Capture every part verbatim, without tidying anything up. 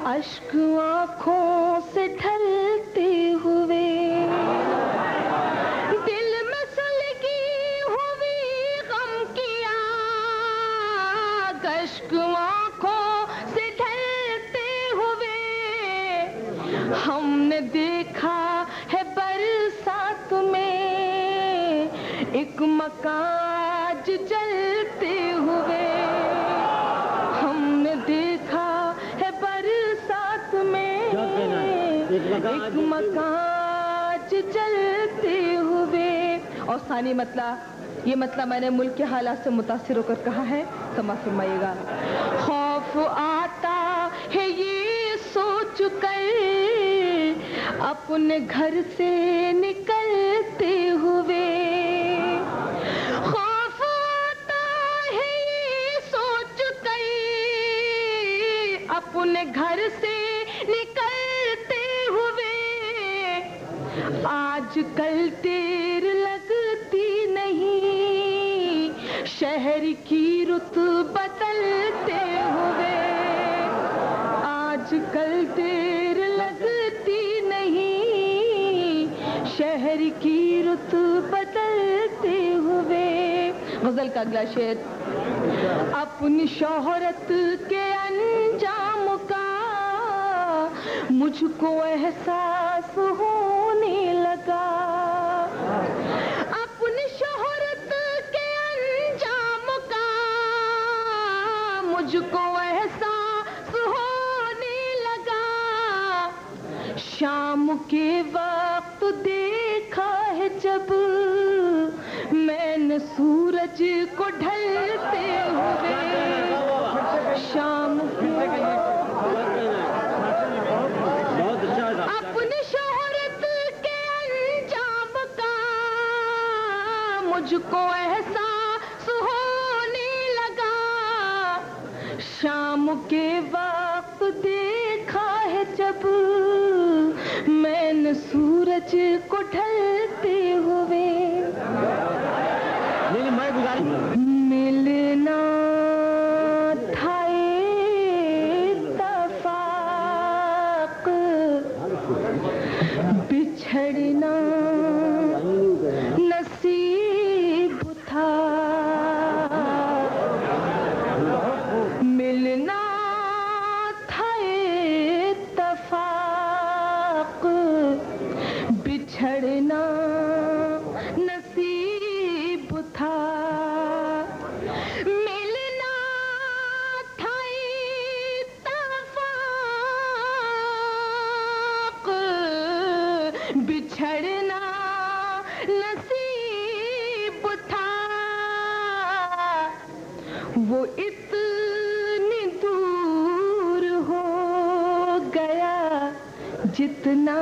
اشک آنکھوں سے ڈھلتے ہوئے دل میں سلگی ہوئی غم کی آگ، اشک آنکھوں سے ڈھلتے ہوئے ہم نے دیکھا ہے برسات میں ایک مکان جلتے ہوئے، ہم نے دیکھا ہے برسات میں ایک مکان جلتے ہوئے۔ اور ثانی مطلع، یہ مطلع میں نے ملک کے حالات سے متاثر ہو کر کہا ہے، سماعت فرمائیے گا۔ خوف آتا ہے یہ سوچ کر اپنے گھر سے نکلتے ہوئے، خوف آتا ہے یہ سوچ کر اپنے گھر سے نکلتے ہوئے، آج کل دیر لگتی نہیں شہر کی رت بدلتے ہوئے، آج کل دیر لگتی نہیں شہر کی رت بدلتے ہوئے۔ غزل کا اگلا شعر، اپنی شہرت کے انجام کا مجھ کو احساس ہونے لگا، اپنی شہرت کے انجام کا مجھ کو احساس ہونے لگا، شام کے وقت دیکھا ہے جب میں نے سورج کو ڈھلتے ہوئے، شام کے اپنی شہرت کے انجام کا مجھ کو احساس ہونے لگا، شام کے وقت دیکھا ہے جب میں نے سورج کو ڈھلتے ہوئے، ملنا تھا اتفاق، بچھڑنا نصیب تھا، ملنا تھا اتفاق، بچھڑنا نصیب تھا، ملنا تھا اتفاق، بچھڑنا نصیب تھا، وہ اتنی دور ہو گیا جتنا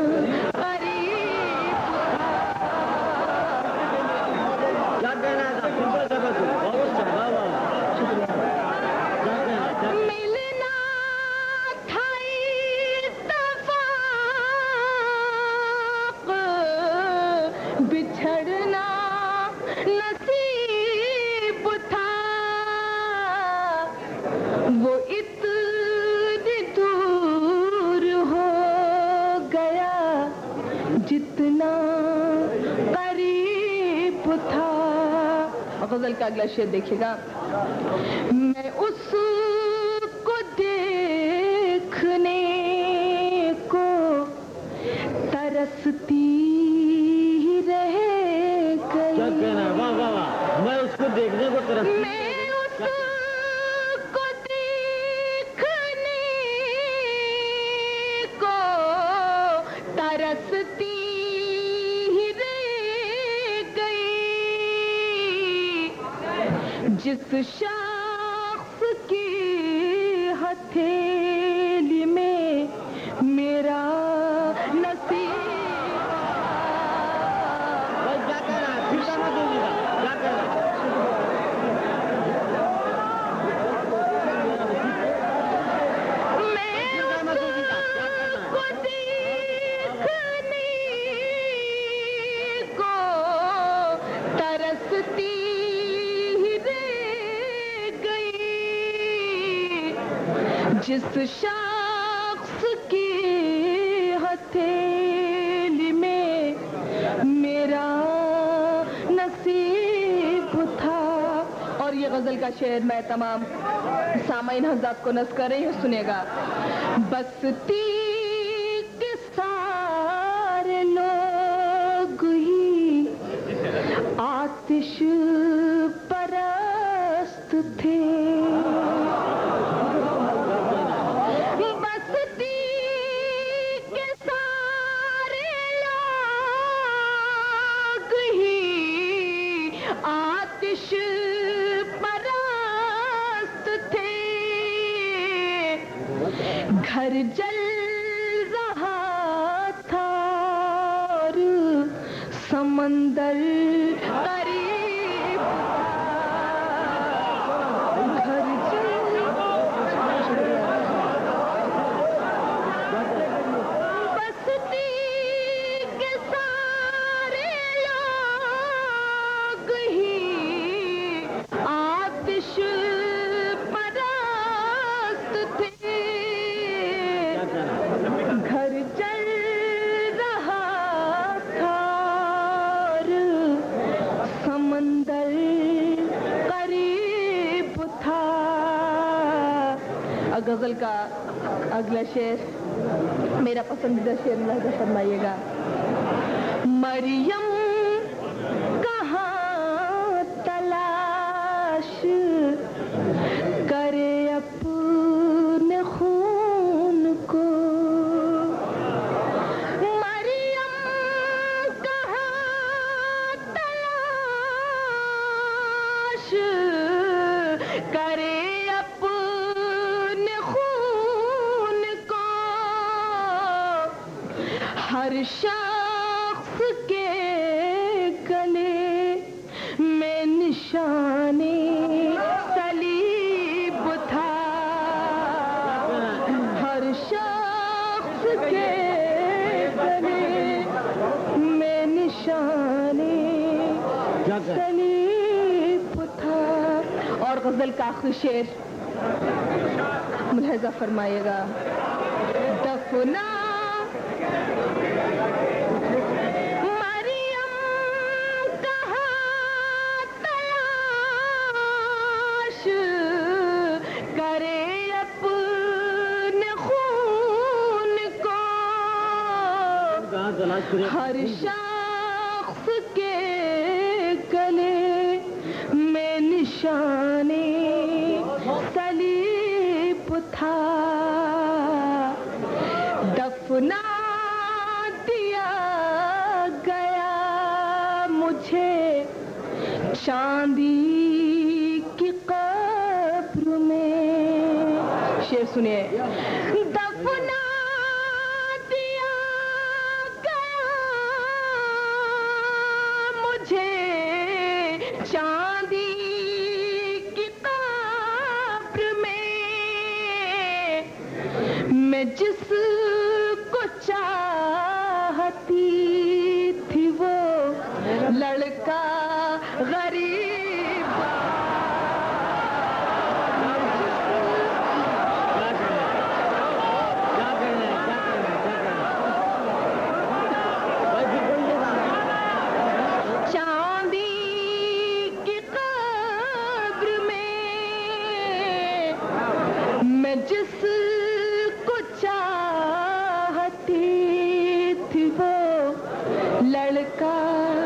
بچھڑنا نصیب تھا، وہ اتنی دور ہو گیا جتنا قریب تھا۔ غزل کا اگلا شعر دیکھیے گا، میں اس کو دیکھنے کو ترستی میں اس کو دیکھنے کو طرف میں اس کو دیکھنے کو ترستی ہی رہ گئی، جس شخص کی ہتھیلی میں میرا نصیب جس شخص غزل کا شعر میں تمام سامعین حضرات کو نصب کر رہی ہوں، سنیے گا۔ بستی کے سارے لوگ ہی آتش پرست تھے، گھر جل رہا تھا اور سمندر قریب گھر جل بستی کے سارے لوگ ہی آتش گھر جل رہا تھا اور سمندر قریب تھا۔ غزل کا اگلا شعر میرا پسندیدہ شعر ملاحظہ فرمائیے گا۔ مریم کہاں تلاش کرے اپنے خون کو، مریم کہاں تلاش کرے اپنے خون کو، ہر شخص کے گلے میں نشانے صلیب تھا، ہر شخص کے گلے میں نشانے صلیب تھا۔ اور غزل کا آخری شعر ملاحظہ فرمائیے گا۔ دفنا مریم کہاں تلاش کرے اپنے خون کو، ہر شخص کے گلے میں نشانے صلیب تھا، دفنا دیا گیا مجھے چاندی کی قبر میں۔ شعر سنیے۔ دفنا دیا گیا مجھے چاندی کی قبر میں، میں جس کو چاہتی تھی وہ لڑکا غریب، چاندی کی قبر میں میں جس کو چاہتی تھی وہ لڑکا